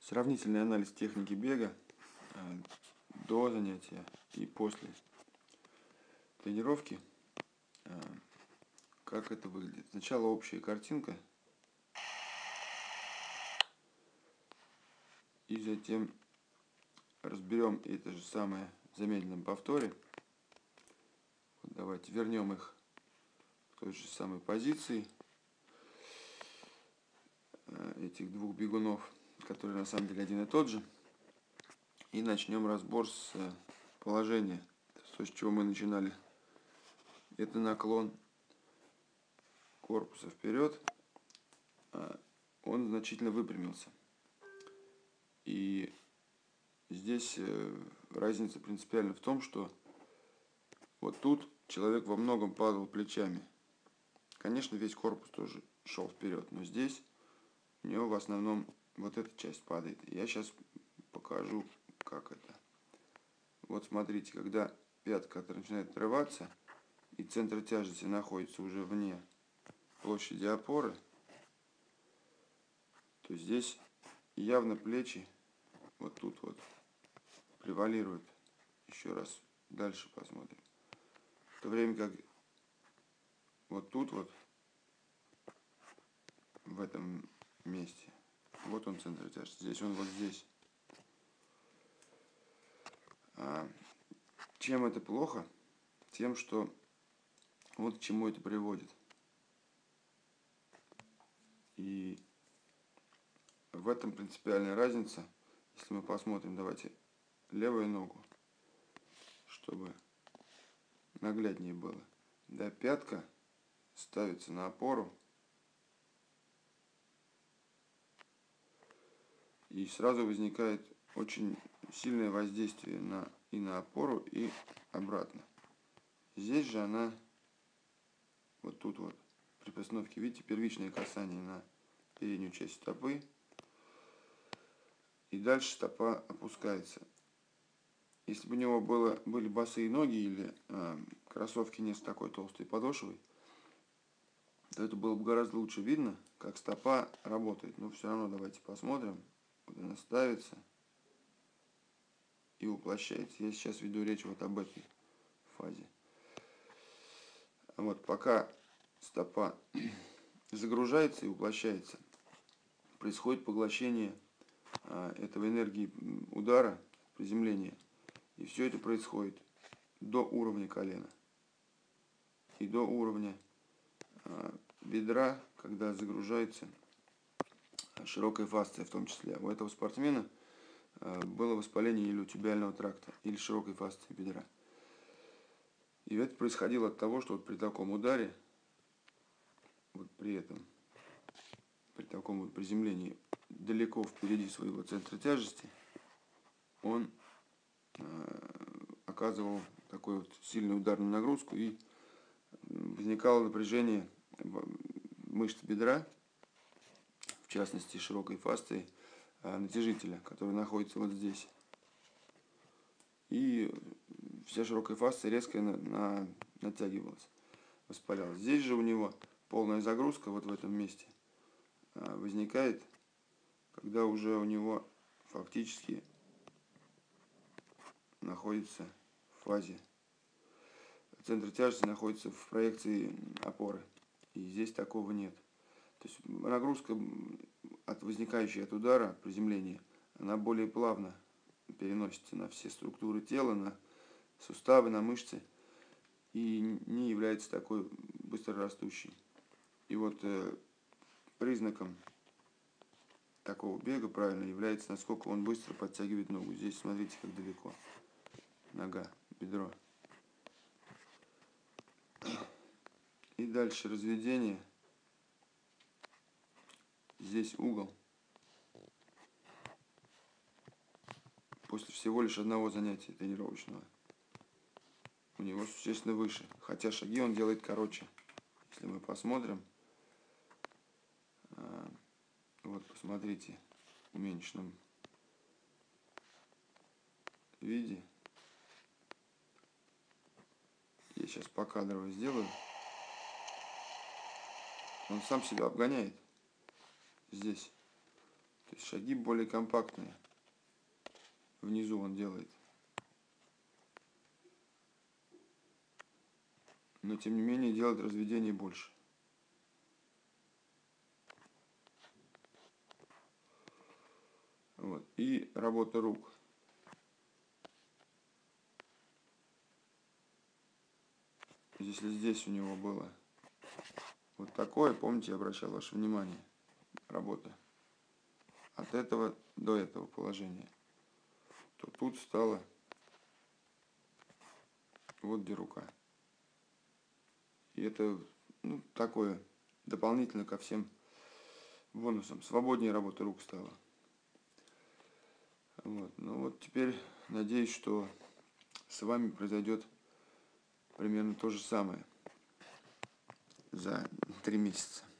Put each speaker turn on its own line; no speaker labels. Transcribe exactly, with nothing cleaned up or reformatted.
Сравнительный анализ техники бега до занятия и после тренировки. Как это выглядит? Сначала общая картинка, и затем разберем это же самое в замедленном повторе. Вот давайте вернем их в той же самой позиции, этих двух бегунов, которые на самом деле один и тот же. И начнем разбор с положения, то, с чего мы начинали. Это наклон корпуса вперед. Он значительно выпрямился. И здесь разница принципиально в том, что вот тут человек во многом падал плечами. Конечно, весь корпус тоже шел вперед, но здесь у него в основном вот эта часть падает. Я сейчас покажу, как это. Вот смотрите, когда пятка начинает отрываться и центр тяжести находится уже вне площади опоры, то здесь явно плечи вот тут вот превалируют. Еще раз дальше посмотрим. В то время как вот тут вот, в этом месте, вот он центр тяжести, здесь он вот здесь. А чем это плохо? Тем, что вот к чему это приводит. И в этом принципиальная разница. Если мы посмотрим, давайте левую ногу, чтобы нагляднее было. Да, пятка ставится на опору, и сразу возникает очень сильное воздействие на, и на опору, и обратно. Здесь же она вот тут вот при постановке, видите, первичное касание на переднюю часть стопы, и дальше стопа опускается. Если бы у него было, были босые ноги или э, кроссовки не с такой толстой подошвой, то это было бы гораздо лучше видно, как стопа работает. Но все равно давайте посмотрим. Вот она ставится и уплощается. Я сейчас веду речь вот об этой фазе. Вот пока стопа загружается и уплощается, происходит поглощение э, этого энергии удара, приземления. И все это происходит до уровня колена и до уровня э, бедра, когда загружается широкая фасция в том числе. У этого спортсмена э, было воспаление илиотибиального тракта или широкой фасции бедра. И это происходило от того, что вот при таком ударе, вот при этом, при таком вот приземлении далеко впереди своего центра тяжести, он оказывал такой вот сильную ударную нагрузку, и возникало напряжение мышц бедра, в частности широкой фасции натяжителя, который находится вот здесь. И вся широкая фасция резко на, на, натягивалась, воспалялась. Здесь же у него полная загрузка вот в этом месте возникает, когда уже у него фактически находится в фазе, центр тяжести находится в проекции опоры, и здесь такого нет. То есть нагрузка, от возникающей от удара, приземления, она более плавно переносится на все структуры тела, на суставы, на мышцы, и не является такой быстрорастущей. И вот э, признаком такого бега правильно является, насколько он быстро подтягивает ногу. Здесь смотрите, как далеко нога, бедро. И дальше разведение. Здесь угол. После всего лишь одного занятия тренировочного у него существенно выше. Хотя шаги он делает короче. Если мы посмотрим, вот посмотрите в уменьшенном виде. Я сейчас покадрово сделаю. Он сам себя обгоняет здесь. То То есть шаги более компактные. Внизу он делает. Но тем не менее делает разведение больше. Вот. И работа рук. Если здесь у него было вот такое, помните, я обращал ваше внимание, работа. От этого до этого положения. То тут стало вот где рука. И это, ну, такое дополнительно ко всем бонусам. Свободнее работа рук стала. Вот. Ну вот теперь надеюсь, что с вами произойдет примерно то же самое за три месяца.